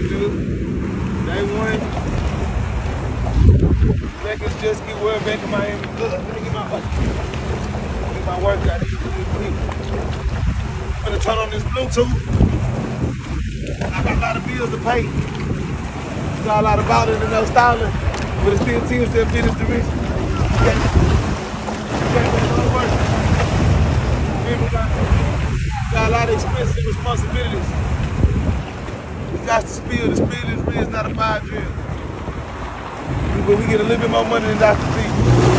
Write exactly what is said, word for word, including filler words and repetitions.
good. Day one. Back is just get word back in Miami. Look, let me get my work. Get my workout in really quick. I'm gonna turn on this Bluetooth. I got a lot of bills to pay. Got a lot of ballers and no styling, but it still seems to have finished the mission. You got, you got that other work. People got, got a lot of expenses and responsibilities. We got to spill. The spill is real. It's not a five drill. But we get a little bit more money than Doctor T.